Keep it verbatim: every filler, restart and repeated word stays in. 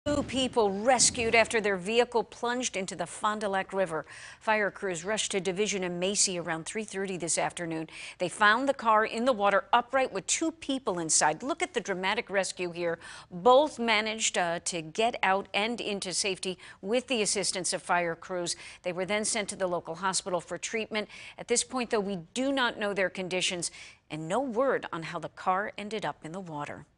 Two people rescued after their vehicle plunged into the Fond du Lac River. Fire crews rushed to Division and Macy around three thirty this afternoon. They found the car in the water upright with two people inside. Look at the dramatic rescue here. Both managed uh, to get out and into safety with the assistance of fire crews. They were then sent to the local hospital for treatment. At this point, though, we do not know their conditions and no word on how the car ended up in the water.